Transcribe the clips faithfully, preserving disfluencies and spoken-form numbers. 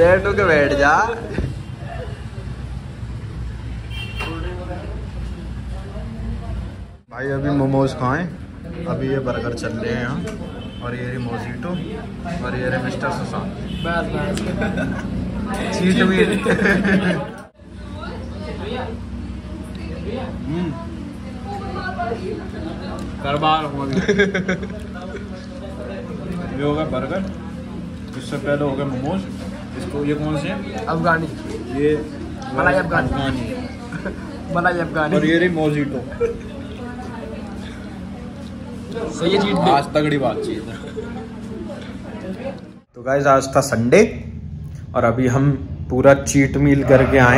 Set होके बैठ जा। भाई अभी मोमोज खाएं, अभी ये बर्गर चल रहे हैं यहाँ, और ये मोजिटो, और ये मिस्टर सुशांत। बस बस चीट मील। करबार ये होगा बर्गर, इससे पहले हो गया मोमोज, इसको ये कौन से हैं? अफगानी, ये मलाई अफगानी, मलाई अफगानी, और ये रही मोजिटो। सही चीट आज तगड़ी बातचीत है। तो गाइस आज था संडे और अभी हम पूरा चीट मील करके आए।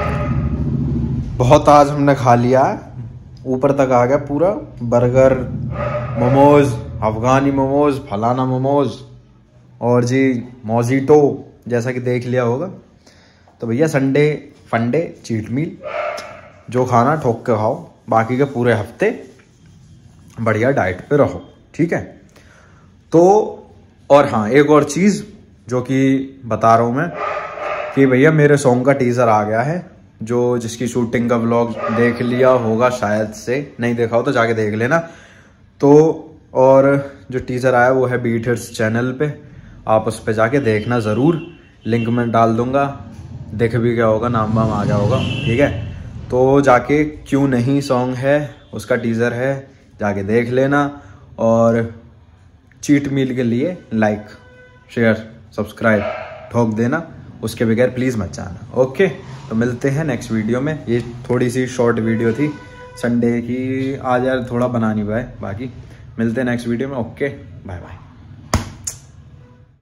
बहुत आज हमने खा लिया, ऊपर तक आ गया पूरा, बर्गर, मोमोज, अफगानी मोमोज, फलाना मोमोज, और जी मोजिटो, जैसा कि देख लिया होगा। तो भैया संडे फंडे चीट मील, जो खाना ठोक के खाओ, बाकी के पूरे हफ्ते बढ़िया डाइट पे रहो, ठीक है। तो और हाँ, एक और चीज़ जो कि बता रहा हूँ मैं कि भैया मेरे सॉन्ग का टीज़र आ गया है, जो जिसकी शूटिंग का व्लॉग देख लिया होगा शायद से, नहीं देखा हो तो जाके देख लेना। तो और जो टीज़र आया वो है बीट हिट्स चैनल पे, आप उस पर जाके देखना ज़रूर, लिंक में डाल दूंगा, देख भी गया होगा, नाम वाम आ गया होगा, ठीक है। तो जाके क्यों नहीं सॉन्ग है, उसका टीज़र है, जाके देख लेना। और चीट मील के लिए लाइक शेयर सब्सक्राइब ठोक देना, उसके बगैर प्लीज़ मत जाना। ओके, तो मिलते हैं नेक्स्ट वीडियो में। ये थोड़ी सी शॉर्ट वीडियो थी संडे की, आज यार थोड़ा बना नहीं पाए, बाकी मिलते हैं नेक्स्ट वीडियो में। Okay, bye bye.